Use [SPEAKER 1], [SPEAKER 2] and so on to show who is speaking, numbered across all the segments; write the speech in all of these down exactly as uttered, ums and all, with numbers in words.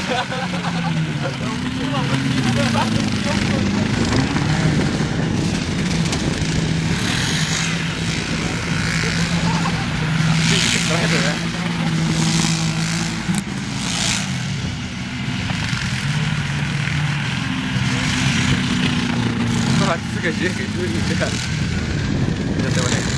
[SPEAKER 1] 四个鞋给注意看，这怎么来？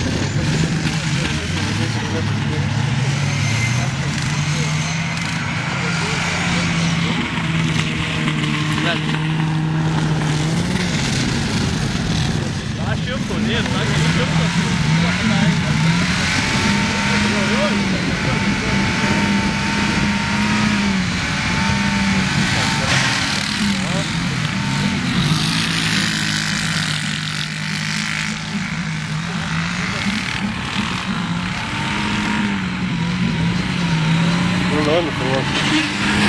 [SPEAKER 1] 拿胸口捏，拿胸口。
[SPEAKER 2] Ладно, классно.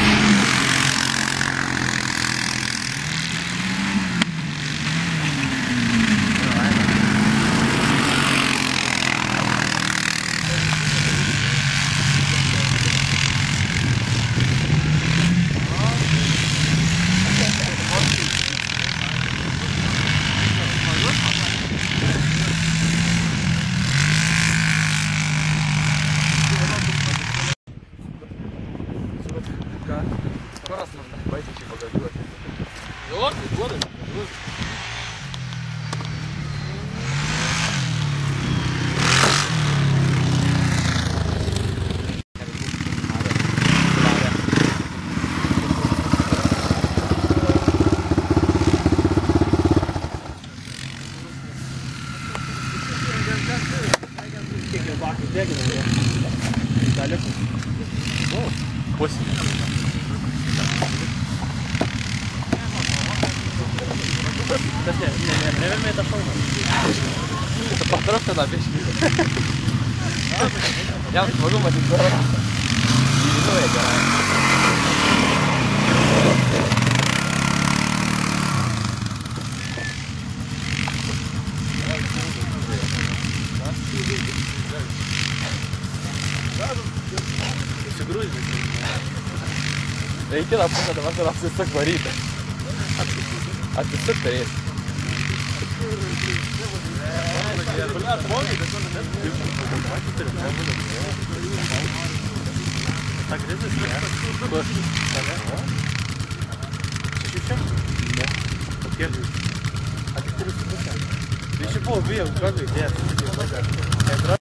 [SPEAKER 1] Скорость нужно, пойти погоди.
[SPEAKER 2] Вот, вот.
[SPEAKER 1] Восемь.
[SPEAKER 2] Наверное, это шоу.
[SPEAKER 1] Это постановка на печке. Я вот могу мотить два раза. И я играю.
[SPEAKER 2] Все грузит.
[SPEAKER 1] E che la punta deve essere la stessa guarita. A te tre.
[SPEAKER 2] Так, где здесь? Да. Окей. А ты куришь? Ты еще пол, где? Как где?